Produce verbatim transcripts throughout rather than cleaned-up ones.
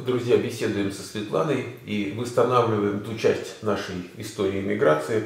друзья, беседуем со Светланой и восстанавливаем ту часть нашей истории миграции,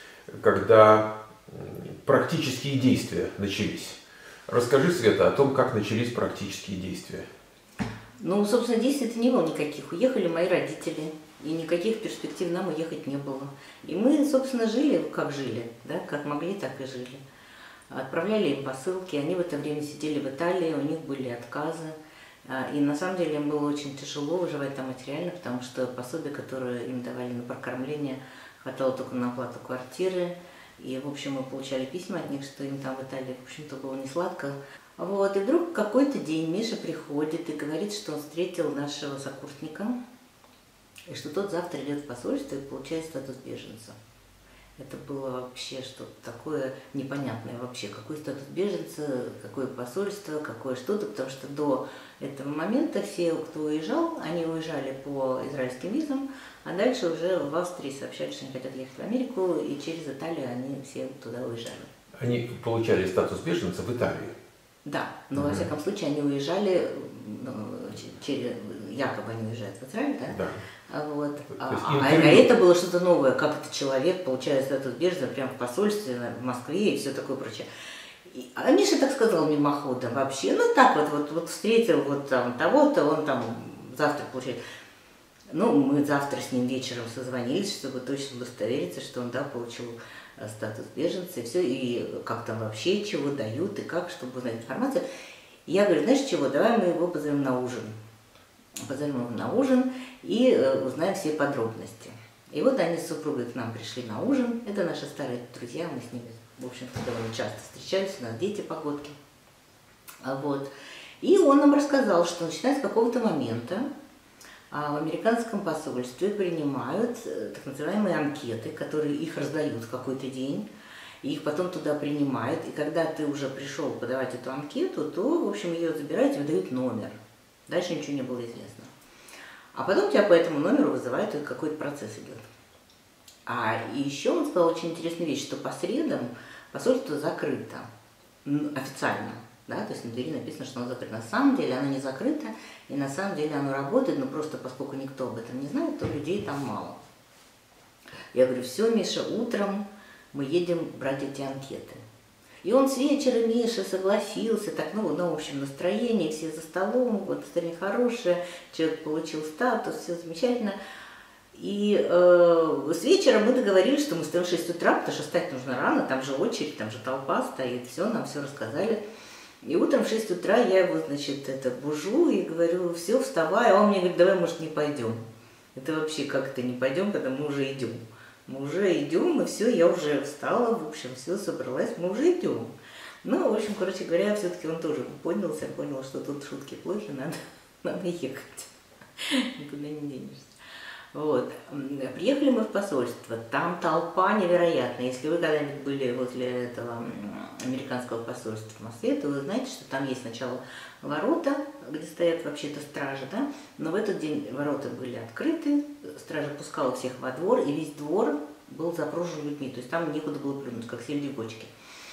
когда практические действия начались. Расскажи, Света, о том, как начались практические действия. Ну, собственно, действий-то не было никаких. Уехали мои родители, и никаких перспектив нам уехать не было. И мы, собственно, жили, как жили, да, как могли, так и жили. Отправляли им посылки, они в это время сидели в Италии, у них были отказы. И на самом деле им было очень тяжело выживать там материально, потому что пособие, которое им давали на прокормление, хватало только на оплату квартиры. И, в общем, мы получали письма от них, что им там в Италии, в общем-то, было не сладко. Вот, и вдруг какой-то день Миша приходит и говорит, что он встретил нашего сокурсника, и что тот завтра идет в посольство и получает статус беженца. Это было вообще что-то такое непонятное вообще. Какой статус беженца, какое посольство, какое что-то, потому что до этого момента все, кто уезжал, они уезжали по израильским визам, а дальше уже в Австрии сообщали, что они хотят ехать в Америку, и через Италию они все туда уезжали. Они получали статус беженца в Италии? Да, но угу. во всяком случае они уезжали, ну, через, якобы они уезжают в Израиль, да? Да. Вот. А, а, а это было что-то новое, как это человек получает статус беженца прямо в посольстве в Москве и все такое прочее. И, а Миша так сказал мимоходом вообще, ну так вот, вот, вот встретил вот там того-то, он там завтра получает. Ну, мы завтра с ним вечером созвонились, чтобы точно удостовериться, что он, да, получил статус беженца, и все, и как там вообще, чего дают, и как, чтобы узнать информацию. И я говорю, знаешь чего, давай мы его позовем на ужин. Позовем его на ужин и э, узнаем все подробности. И вот они с супругой к нам пришли на ужин. Это наши старые друзья, мы с ними, в общем-то, довольно часто встречались, у нас дети погодки. А вот. И он нам рассказал, что начиная с какого-то момента а, в американском посольстве принимают так называемые анкеты, которые их раздают в какой-то день, и их потом туда принимают. И когда ты уже пришел подавать эту анкету, то, в общем, ее забирают и выдают номер. Дальше ничего не было известно. А потом тебя по этому номеру вызывают, и какой-то процесс идет. А еще он сказал очень интересную вещь, что по средам посольство закрыто, официально. Да? То есть на двери написано, что оно закрыто. На самом деле оно не закрыто, и на самом деле оно работает, но просто поскольку никто об этом не знает, то людей там мало. Я говорю, все, Миша, утром мы едем брать эти анкеты. И он с вечера, Миша, согласился, так, ну, ну, в общем, настроение, все за столом, вот, настроение хорошее, человек получил статус, все замечательно. И э, с вечера мы договорились, что мы стоим в шесть утра, потому что встать нужно рано, там же очередь, там же толпа стоит, все, нам все рассказали. И утром в шесть утра я его, значит, это бужу и говорю, все, вставай, а он мне говорит, давай, может, не пойдем. Это вообще как-то не пойдем, когда мы уже идем. Мы уже идем, и все, я уже встала, в общем, все, собралась, мы уже идем. Ну, в общем, короче говоря, все-таки он тоже поднялся, понял, что тут шутки плохи, надо, надо ехать, никуда не денешься. Вот, приехали мы в посольство, там толпа невероятная. Если вы когда-нибудь были возле этого американского посольства в Москве, то вы знаете, что там есть сначала ворота, где стоят вообще-то стражи, да, но в этот день ворота были открыты, стража пускала всех во двор, и весь двор был запружен людьми, то есть там некуда было плюнуть, как сельди в бочке.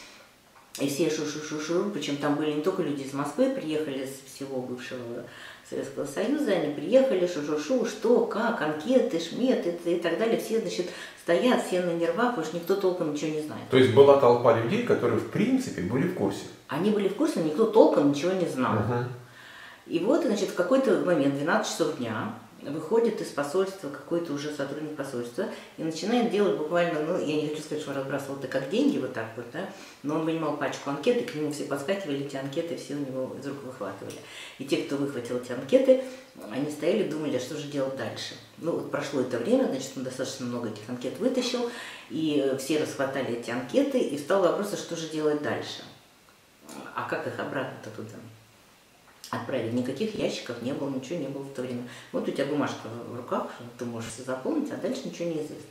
И все шу-шу-шу-шу, причем там были не только люди из Москвы, приехали из всего бывшего Советского Союза, они приехали, шу-шу-шу, что, как, анкеты, шметы и так далее, все, значит, стоят, все на нервах, потому что никто толком ничего не знает. То есть была толпа людей, которые, в принципе, были в курсе? Они были в курсе, но никто толком ничего не знал. Uh-huh. И вот, значит, в какой-то момент, двенадцать часов дня, выходит из посольства какой-то уже сотрудник посольства и начинает делать буквально, ну, я не хочу сказать, что он разбрасывал это как деньги вот так вот, да, но он вынимал пачку анкет, и к нему все подскакивали, эти анкеты все у него из рук выхватывали. И те, кто выхватил эти анкеты, они стояли и думали, а что же делать дальше. Ну, вот прошло это время, значит, он достаточно много этих анкет вытащил, и все расхватали эти анкеты, и встал вопрос, а что же делать дальше. А как их обратно-то туда отправили? Никаких ящиков не было, ничего не было в то время. Вот у тебя бумажка в руках, ты можешь все заполнить, а дальше ничего не известно.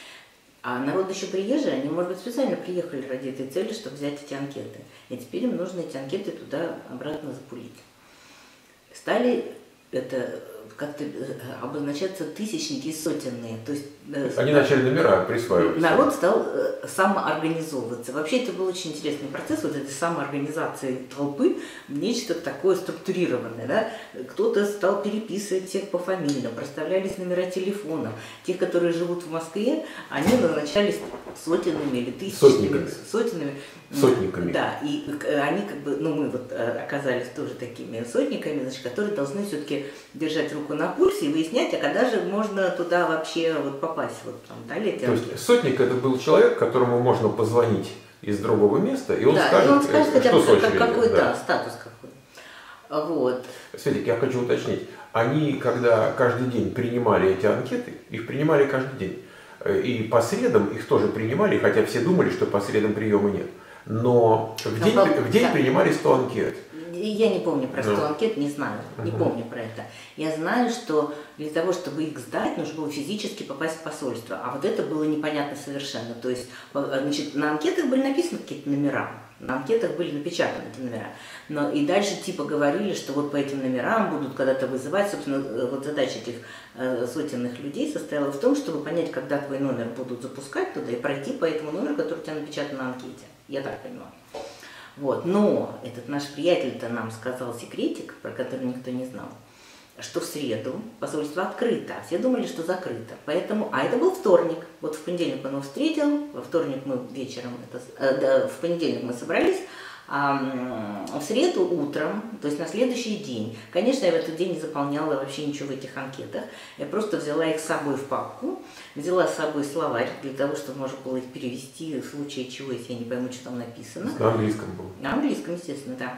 А народ еще приезжий, они, может быть, специально приехали ради этой цели, чтобы взять эти анкеты. И теперь им нужно эти анкеты туда обратно запулить. Стали это как-то обозначаться тысячники и сотенные. То есть, Они начали номера присваивать. Народ стал самоорганизовываться. Вообще это был очень интересный процесс, вот этой самоорганизации толпы в нечто такое структурированное. Да? Кто-то стал переписывать всех пофамильно, проставлялись номера телефонов. Те, которые живут в Москве, они назначались сотенными или тысячными. Сотенными. Сотниками. Да, и они как бы, ну мы вот оказались тоже такими сотниками, значит, которые должны все-таки держать руку на пульсе и выяснять, а когда же можно туда вообще вот попасть. Вот, там, далее, То есть сотник это был человек, которому можно позвонить из другого места, и он да, скажет, и он скажет, что с очередью. Какой, да. да, статус какой. Вот. Светик, я хочу уточнить, они когда каждый день принимали эти анкеты, их принимали каждый день, и по средам их тоже принимали, хотя все думали, что по средам приема нет. Но в день, Но, в день да. принимали сто анкет. Я не помню про сто ну. анкет, не знаю, не угу. помню про это. Я знаю, что для того, чтобы их сдать, нужно было физически попасть в посольство. А вот это было непонятно совершенно. То есть, значит, на анкетах были написаны какие-то номера, на анкетах были напечатаны эти номера. Но и дальше типа говорили, что вот по этим номерам будут когда-то вызывать. Собственно, вот задача этих э, сотенных людей состояла в том, чтобы понять, когда твой номер будут запускать туда и пройти по этому номеру, который у тебя напечатан на анкете. Я так понимаю. Вот. Но этот наш приятель-то нам сказал секретик, про который никто не знал, что в среду посольство открыто, а все думали, что закрыто. Поэтому, а это был вторник. Вот в понедельник он его встретил, во вторник мы вечером, это, э, да, в понедельник мы собрались, а в среду утром, то есть на следующий день, конечно, я в этот день не заполняла вообще ничего в этих анкетах, я просто взяла их с собой в папку, взяла с собой словарь для того, чтобы можно было их перевести в случае чего, если я не пойму, что там написано. На английском был. На английском, естественно, да.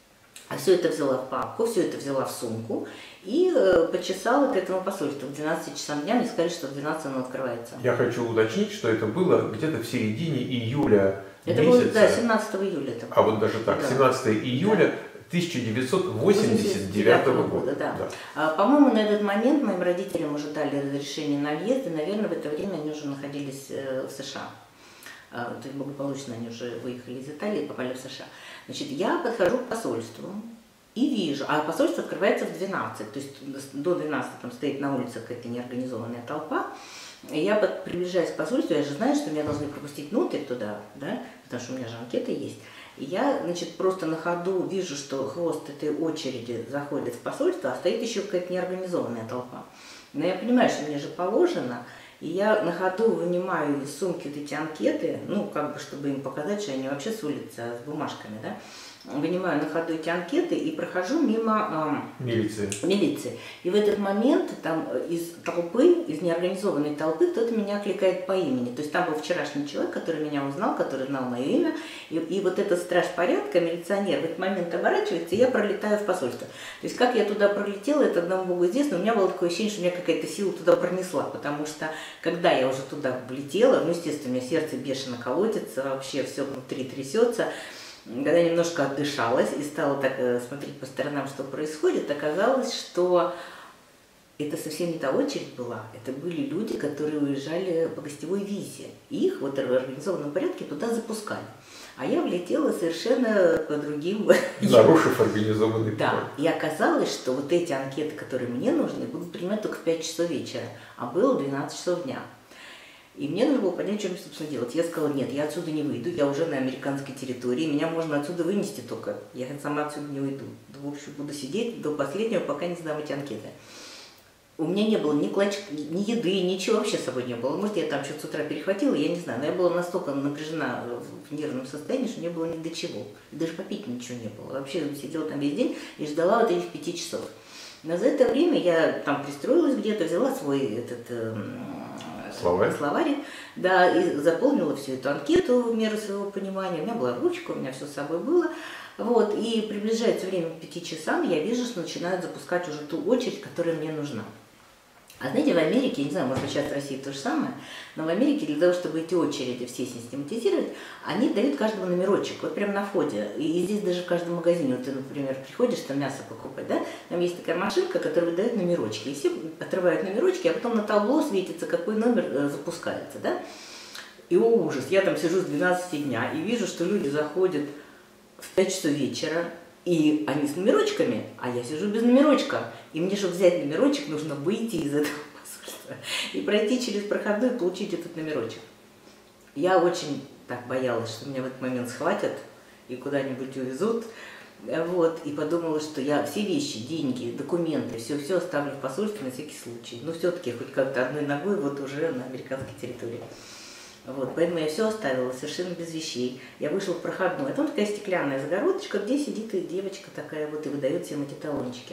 А все это взяла в папку, все это взяла в сумку и э, почесала к этому посольству. В двенадцать часам дня мне сказали, что в двенадцать оно открывается. Я хочу уточнить, что это было где-то в середине июля это месяца. было, да, семнадцатого июля. Это а вот даже так, да. семнадцатого июля да. тысяча девятьсот восемьдесят девятого года. Да. Да. А, по-моему, на этот момент моим родителям уже дали разрешение на въезд, и, наверное, в это время они уже находились э, в США. А, то есть благополучно они уже выехали из Италии и попали в США. Значит, я подхожу к посольству и вижу, а посольство открывается в двенадцать, то есть до двенадцати там стоит на улице какая-то неорганизованная толпа. И я под, приближаюсь к посольству, я же знаю, что меня должны пропустить внутрь туда, да, потому что у меня же анкета есть. И я, значит, просто на ходу вижу, что хвост этой очереди заходит в посольство, а стоит еще какая-то неорганизованная толпа. Но я понимаю, что мне же положено, и я на ходу вынимаю из сумки вот эти анкеты, ну, как бы, чтобы им показать, что они вообще с улицы, а с бумажками, да. Вынимаю на ходу эти анкеты и прохожу мимо э, милиции. милиции. И в этот момент там из толпы, из неорганизованной толпы кто-то меня окликает по имени. То есть там был вчерашний человек, который меня узнал, который знал мое имя. И, и вот этот страж порядка, милиционер, в этот момент оборачивается, и я пролетаю в посольство. То есть как я туда пролетела, это одному Богу известно. У меня было такое ощущение, что меня какая-то сила туда пронесла. Потому что когда я уже туда влетела, ну, естественно, у меня сердце бешено колотится, вообще все внутри трясется. Когда я немножко отдышалась и стала так смотреть по сторонам, что происходит, оказалось, что это совсем не та очередь была. Это были люди, которые уезжали по гостевой визе. И их вот в организованном порядке туда запускали. А я влетела совершенно по другим... Нарушив организованный план. Да. И оказалось, что вот эти анкеты, которые мне нужны, будут принимать только в пять часов вечера. А было двенадцать часов дня. И мне нужно было понять, что мне, собственно, делать. Я сказала, нет, я отсюда не выйду, я уже на американской территории, меня можно отсюда вынести только. Я сама отсюда не уйду. В общем, буду сидеть до последнего, пока не сдам эти анкеты. У меня не было ни клочка, ни еды, ничего вообще с собой не было. Может, я там что-то с утра перехватила, я не знаю. Но я была настолько напряжена в нервном состоянии, что не было ни до чего. Даже попить ничего не было. Вообще сидела там весь день и ждала вот этих пяти часов. Но за это время я там пристроилась где-то, взяла свой этот... Словарь. Словарь, да, и заполнила всю эту анкету в меру своего понимания. У меня была ручка, у меня все с собой было. Вот, и приближается время к пяти часам, я вижу, что начинают запускать уже ту очередь, которая мне нужна. А знаете, в Америке, я не знаю, может быть, сейчас в России то же самое, но в Америке для того, чтобы эти очереди все систематизировать, они дают каждому номерочек, вот прямо на входе. И здесь даже в каждом магазине, вот ты, например, приходишь там мясо покупать, да, там есть такая машинка, которая выдает номерочки. И все отрывают номерочки, а потом на табло светится, какой номер э, запускается, да. И о, ужас, я там сижу с двенадцати дня и вижу, что люди заходят в пять часов вечера, И они с номерочками, а я сижу без номерочка. И мне, чтобы взять номерочек, нужно выйти из этого посольства и пройти через проходную и получить этот номерочек. Я очень так боялась, что меня в этот момент схватят и куда-нибудь увезут. Вот, и подумала, что я все вещи, деньги, документы, все-все оставлю в посольстве на всякий случай. Но все-таки хоть как-то одной ногой вот уже на американской территории. Вот, поэтому я все оставила совершенно без вещей. Я вышла в проходную, а там такая стеклянная загородочка, где сидит и девочка такая вот и выдает всем эти талончики.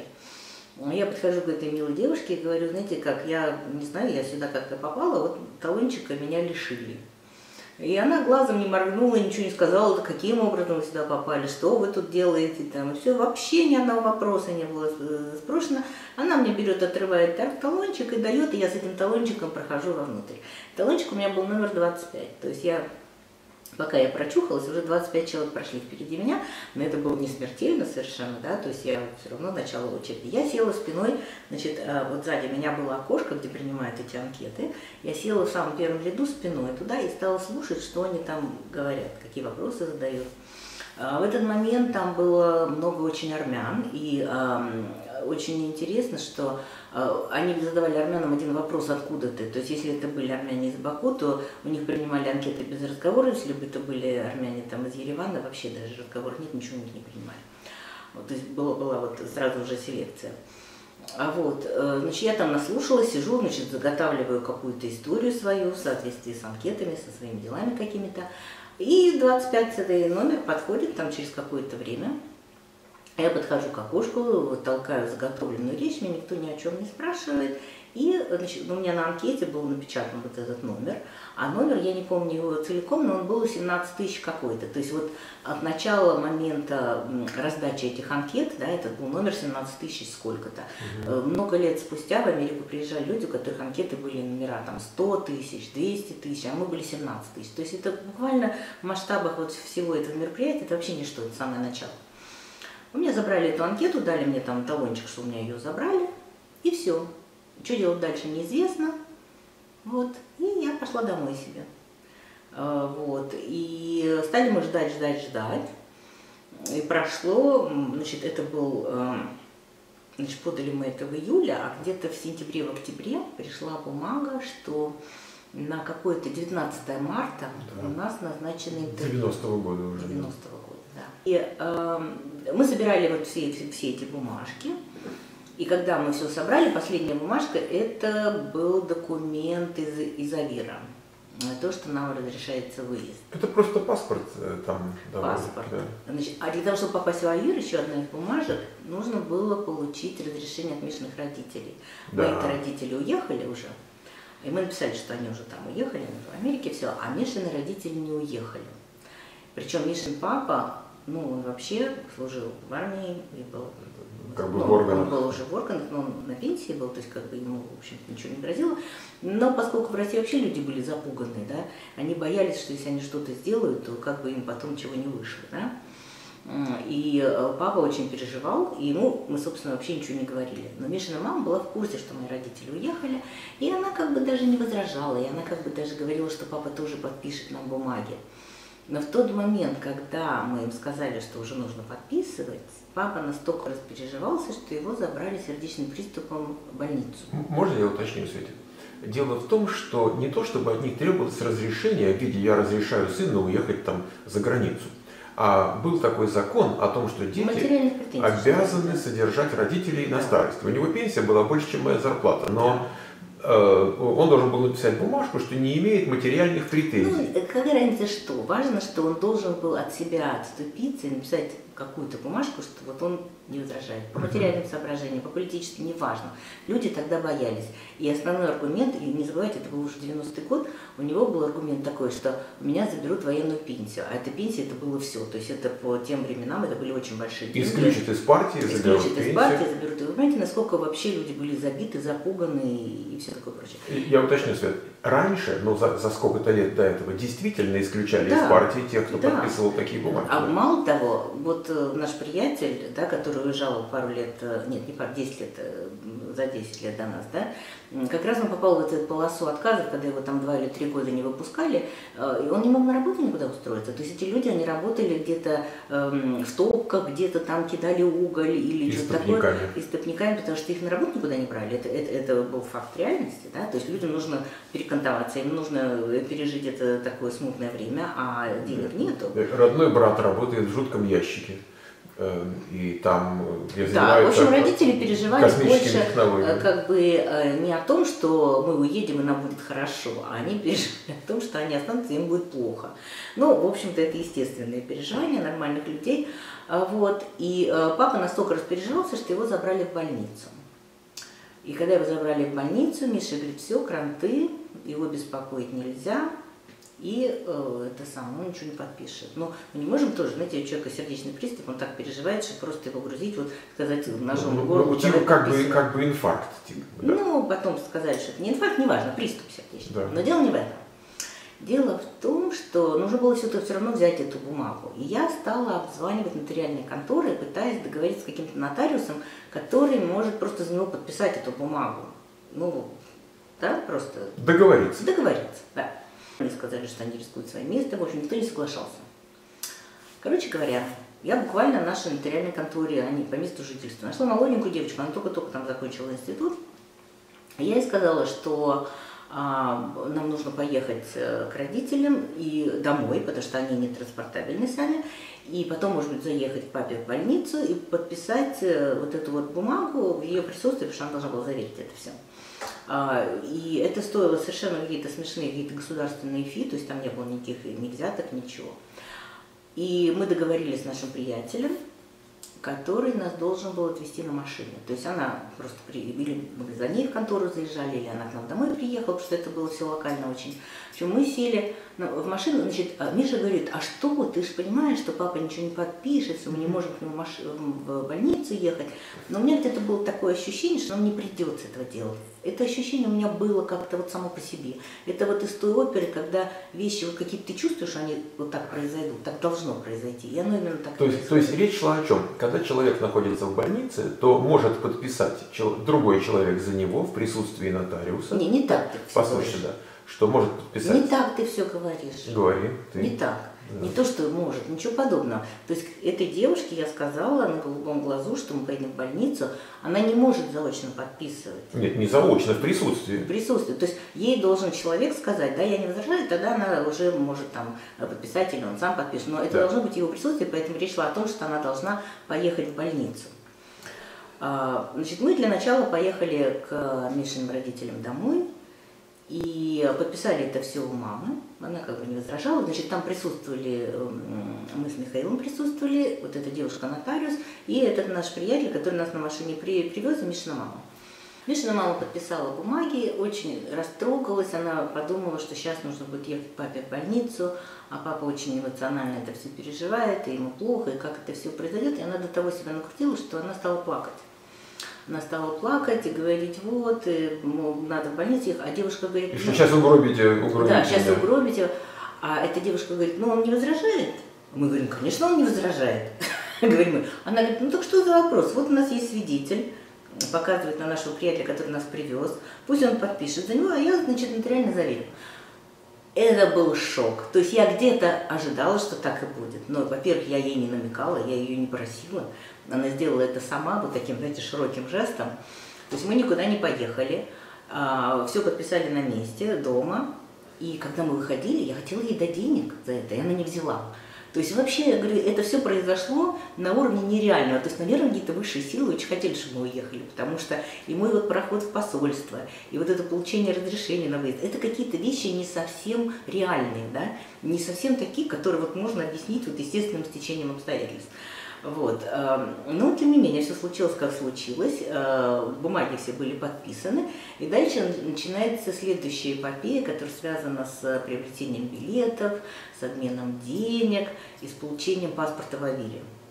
Я подхожу к этой милой девушке и говорю, знаете как, я не знаю, я сюда как-то попала, вот талончика меня лишили. И она глазом не моргнула, ничего не сказала, каким образом вы сюда попали, что вы тут делаете, там, и все. Вообще ни одного вопроса не было спрошено. Она мне берет, отрывает талончик и дает, и я с этим талончиком прохожу вовнутрь. Талончик у меня был номер двадцать пять, то есть я, пока я прочухалась, уже двадцать пять человек прошли впереди меня, но это было не смертельно совершенно, да, то есть я все равно начала очереди. Я села спиной, значит, вот сзади меня было окошко, где принимают эти анкеты, я села в самом первом ряду спиной туда и стала слушать, что они там говорят, какие вопросы задают. В этот момент там было много очень армян, и э, очень интересно, что э, они задавали армянам один вопрос, откуда ты. То есть, если это были армяне из Баку, то у них принимали анкеты без разговора, если бы это были армяне там, из Еревана, вообще даже разговоров нет, ничего у них не принимали. Вот, то есть, была, была вот сразу же селекция. А вот, э, значит, я там наслушалась, сижу, значит, заготавливаю какую-то историю свою в соответствии с анкетами, со своими делами какими-то. И двадцать пятый номер подходит там через какое-то время. Я подхожу к окошку, вот, толкаю заготовленную речь, меня никто ни о чем не спрашивает. И, значит, у меня на анкете был напечатан вот этот номер, а номер, я не помню его целиком, но он был семнадцать тысяч какой-то. То есть вот от начала момента раздачи этих анкет, да, этот был номер семнадцать тысяч сколько-то. Угу. Много лет спустя в Америку приезжали люди, у которых анкеты были номера там сто тысяч, двести тысяч, а мы были семнадцать тысяч. То есть это буквально в масштабах вот всего этого мероприятия, это вообще ничто, это самое начало. У меня забрали эту анкету, дали мне там талончик, что у меня ее забрали, и все. Что делать дальше, неизвестно. Вот. И я пошла домой себе. Вот. И стали мы ждать, ждать, ждать. И прошло, значит, это был, значит, подали мы это в июле, а где-то в сентябре, в октябре пришла бумага, что на какое-то девятнадцатое марта да. у нас назначены интервью. девяностого года уже. девяностого года, да. И э, мы собирали вот все, все эти бумажки. И когда мы все собрали, последняя бумажка, это был документ из, из Авира. То, что нам разрешается выезд. Это просто паспорт там. Паспорт. Да. Значит, а для того, чтобы попасть в Авир, еще одна из бумажек, нужно было получить разрешение от Мишиных родителей. Да. Мои-то родители уехали уже, и мы написали, что они уже там уехали, в Америке все, а Мишины родители не уехали. Причем Мишин папа, ну, он вообще служил в армии и был... Как бы ну, в органах. Он был уже в органах, но он на пенсии был, то есть как бы ему, в общем-то, ничего не грозило. Но поскольку в России вообще люди были запуганы, да, они боялись, что если они что-то сделают, то как бы им потом чего не вышло, да. И папа очень переживал, и ему мы, собственно, вообще ничего не говорили. Но Мишина мама была в курсе, что мои родители уехали, и она как бы даже не возражала, и она как бы даже говорила, что папа тоже подпишет нам бумаги. Но в тот момент, когда мы им сказали, что уже нужно подписывать, папа настолько распереживался, что его забрали сердечным приступом в больницу. Можно я уточню, Свете? Дело в том, что не то, чтобы от них требовалось разрешение в виде «я разрешаю сыну уехать там за границу», а был такой закон о том, что дети обязаны содержать родителей на старости. У него пенсия была больше, чем моя зарплата, но... он должен был написать бумажку, что не имеет материальных претензий. Ну, какая разница что? Важно, что он должен был от себя отступиться и написать какую-то бумажку, что вот он не возражает. По материальным соображениям, по политическим, неважно. Люди тогда боялись. И основной аргумент, и не забывайте, это был уже девяностый год, у него был аргумент такой, что у меня заберут военную пенсию. А эта пенсия, это было все. То есть это по тем временам, это были очень большие деньги. Исключат из партии, заберут Исключат из партии, заберут. И вы понимаете, насколько вообще люди были забиты, запуганы и все такое прочее. Я уточню, Свет, раньше, ну за, за сколько-то лет до этого, действительно исключали да, из партии тех, кто да. подписывал такие бумаги. А мало того, вот наш приятель, да, который уезжал пару лет, нет, не пару, десять лет за десять лет до нас, да, как раз он попал в эту полосу отказов, когда его там два или три года не выпускали, и он не мог на работу никуда устроиться. То есть эти люди, они работали где-то эм, в топках, где-то там кидали уголь или что-то такое. Истопниками, потому что их на работу никуда не брали. Это, это, это был факт реальности, да, то есть людям нужно перекантоваться, им нужно пережить это такое смутное время, а денег нету. Родной брат работает в жутком ящике. И там, где да, в общем, родители переживали больше как бы не о том, что мы уедем и нам будет хорошо, а они переживали о том, что они останутся и им будет плохо. Ну, в общем-то, это естественные переживания нормальных людей. Вот. И папа настолько распереживался, что его забрали в больницу. И когда его забрали в больницу, Миша говорит, все, кранты, его беспокоить нельзя. И э, это самое, он ничего не подпишет. Но мы не можем тоже, знаете, у человека сердечный приступ, он так переживает, что просто его грузить, вот сказать ножом в горло. Ну, типа как бы, как бы инфаркт. Типа, да. Ну, потом сказать, что это не инфаркт, неважно, приступ сердечный. Да. Но дело не в этом. Дело в том, что нужно было все-таки все равно взять эту бумагу. И я стала обзванивать нотариальные конторы, пытаясь договориться с каким-то нотариусом, который может просто за него подписать эту бумагу. Ну, да, просто... Договориться. Договориться, да. Мне сказали, что они рискуют своим местом, в общем, никто не соглашался. Короче говоря, я буквально в нашей нотариальной конторе, они по месту жительства, нашла молоденькую девочку, она только-только там закончила институт. Я ей сказала, что а, нам нужно поехать к родителям и домой, потому что они не транспортабельны сами, и потом, может быть, заехать к папе в больницу и подписать вот эту вот бумагу в ее присутствии, потому что она должна была заверить это все. И это стоило совершенно какие-то смешные, какие-то государственные фи, то есть там не было никаких ни взяток, ничего. И мы договорились с нашим приятелем, который нас должен был отвезти на машине. То есть она просто, при... или мы за ней в контору заезжали, или она к нам домой приехала, потому что это было все локально очень. В общем, мы сели в машину, значит, Миша говорит, а что, ты же понимаешь, что папа ничего не подпишется, мы не можем к нему маш... в больницу ехать. Но у меня где-то было такое ощущение, что нам не придется этого делать. Это ощущение у меня было как-то вот само по себе. Это вот из той оперы, когда вещи вот какие-то ты чувствуешь, они вот так произойдут, так должно произойти. И оно именно так то есть, то есть речь шла о чем? Когда человек находится в больнице, то может подписать другой человек за него в присутствии нотариуса. Не, не так ты все Послушай, да. Что может подписать? Не так ты все говоришь. Говори. Ты. Не так. Да. Не то, что может, ничего подобного. То есть этой девушке я сказала на голубом глазу, что мы поедем в больницу, она не может заочно подписывать. Нет, не заочно, в присутствии. В присутствии. То есть ей должен человек сказать, да, я не возражаю, тогда она уже может там подписать или он сам подпишет. Но это да. должно быть его присутствие, поэтому речь шла о том, что она должна поехать в больницу. Значит, мы для начала поехали к Мишиным родителям домой. И подписали это все у мамы, она как бы не возражала, значит, там присутствовали, мы с Михаилом присутствовали, вот эта девушка-нотариус, и этот наш приятель, который нас на машине при, привез, и Мишина мама. Мишина мама подписала бумаги, очень растрогалась, она подумала, что сейчас нужно будет ехать к папе в больницу, а папа очень эмоционально это все переживает, и ему плохо, и как это все произойдет, и она до того себя накрутила, что она стала плакать. Она стала плакать и говорить, вот, и, мол, надо в больницу ехать, а девушка говорит... И что, ну, сейчас угробите, угробите. Да, сейчас да. угробите. А эта девушка говорит, ну, он не возражает? Мы говорим, конечно, он не возражает. Говорим мы. Она говорит, ну, так что за вопрос? Вот у нас есть свидетель, показывает на нашего приятеля, который нас привез, пусть он подпишет за него, а я, значит, нотариально заверю. Это был шок. То есть я где-то ожидала, что так и будет. Но, во-первых, я ей не намекала, я ее не просила. Она сделала это сама, вот таким, знаете, широким жестом. То есть мы никуда не поехали, все подписали на месте, дома. И когда мы выходили, я хотела ей дать денег за это, и она не взяла. То есть вообще, я говорю, это все произошло на уровне нереального. То есть, наверное, какие-то высшие силы очень хотели, чтобы мы уехали, потому что и мой вот проход в посольство, и вот это получение разрешения на выезд, это какие-то вещи не совсем реальные, да, не совсем такие, которые вот можно объяснить вот естественным стечением обстоятельств. Вот. Но, тем не менее, все случилось, как случилось, бумаги все были подписаны, и дальше начинается следующая эпопея, которая связана с приобретением билетов, с обменом денег и с получением паспорта в Авире.